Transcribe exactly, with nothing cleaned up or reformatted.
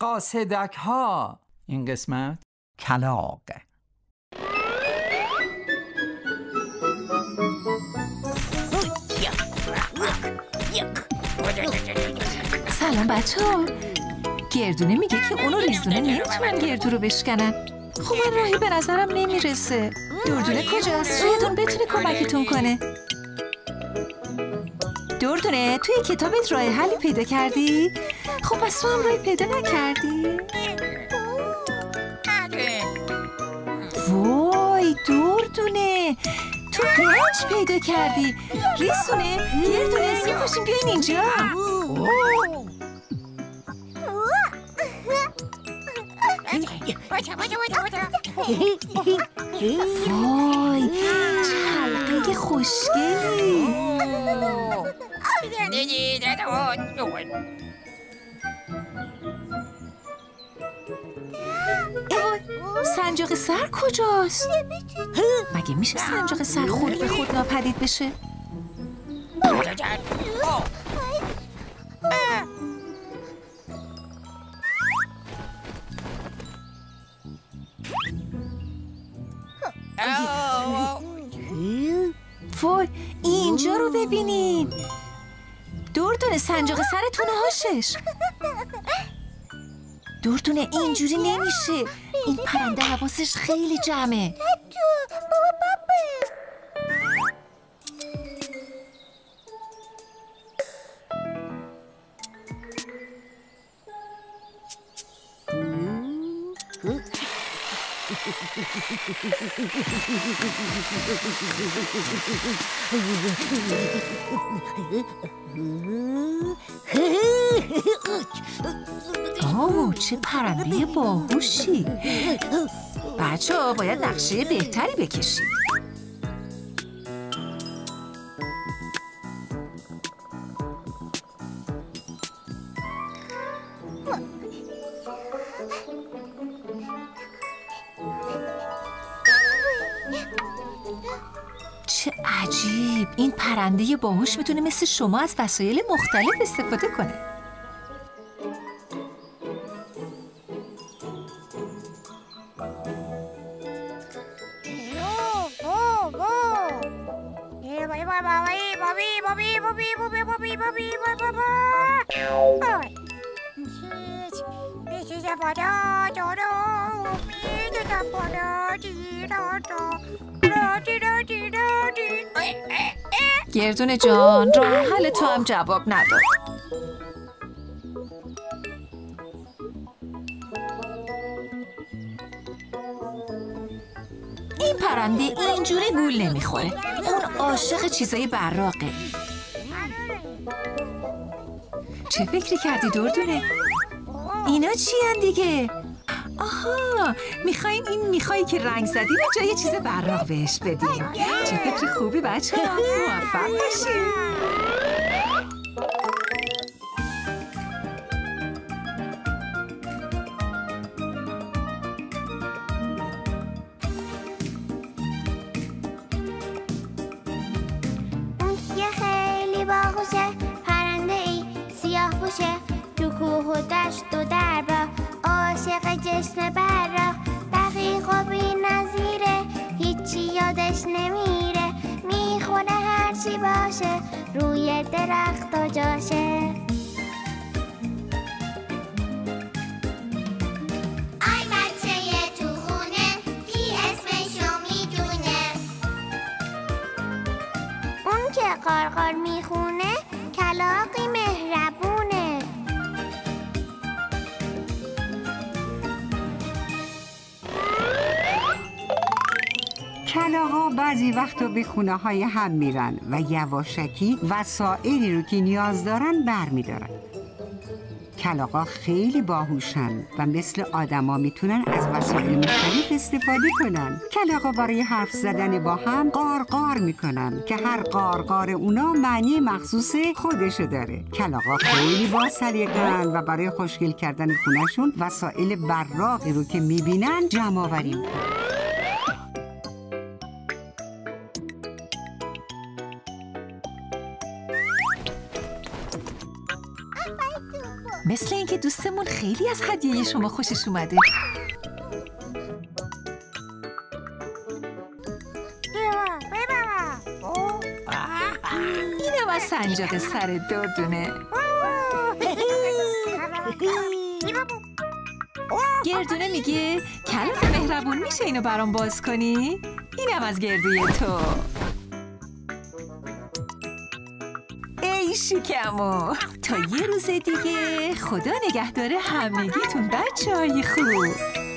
قاصدک ها. این قسمت کلاغ. سلام بچه ها. گردونه میگه که اونو ریزونه نمیتونن گردو رو بشکنن. خب من راهی به نظرم نمیرسه. دردونه کجاست؟ شایدون بتونه کمکتون کنه. دردونه توی کتابت راه حلی پیدا کردی؟ خب پس تو هم راهی پیدا نکردی؟ وای دردونه تو گنج پیدا کردی. ریزونه گردونه زیر باشیم بیاین اینجا. وای چه حلقه خوشگلی. سنجاق سر کجاست؟ مگه میشه سنجاق سر خود به خود ناپدید بشه؟ وای اینجا رو ببینین. دردونه سنجاق سرتونه هاشش. دردونه اینجوری نمیشه. این پرنده حواسش خیلی جمعه. اوه چه پرنده باهوشی. بچه ها باید نقشه بهتری بکشید. چه عجیب. این پرنده باهوش میتونه مثل شما از وسایل مختلف استفاده کنه. گردونه جان راه حل تو هم جواب نداد. این پرنده اینجوری گول نمیخوره. اون عاشق چیزای براقه. چه فکری کردی دردونه؟ اینا چی هن دیگه؟ آها میخواین این میخوایی که رنگ زدیم و جای چیز براق بهش بدیم. چه فکر خوبی بچه ها. موفق باشیم. اون که خیلی باهوشه پرنده ای سیاه پوشه تو کوه و دشت و دربا عاشق جشن براق دقیق و بی نظیره هیچی یادش نمیره میخونه هرچی باشه روی درخت و جاشه. آی بچه تو خونه کی اسمشو میدونه؟ اون که قارقار میخونه کلاغی مهربونه. کلاغ‌ها بعضی وقتا به خونه های هم میرن و یواشکی وسایلی رو که نیاز دارن بر میدارن. کلاغ‌ها خیلی باهوشن و مثل آدما میتونن از وسایل مختلف استفاده کنن. کلاغ‌ها برای حرف زدن با هم قارقار میکنن که هر قارقار اونا معنی مخصوص خودشو داره. کلاغ‌ها خیلی با سلیقه‌ان و برای خوشگل کردن خونه‌شون وسایل براقی رو که میبینن جمع آوری میکنن. مثل اینکه دوستمون خیلی از هدیه شما خوشش اومده. اینم از سنجاق سر دردونه. گردونه میگه کلاغ مهربون میشه اینو برام باز کنی؟ اینم از گردوی تو. ای شکمو، تا یه روز دیگه. خدا نگهداره همگیتون بچه های خوب.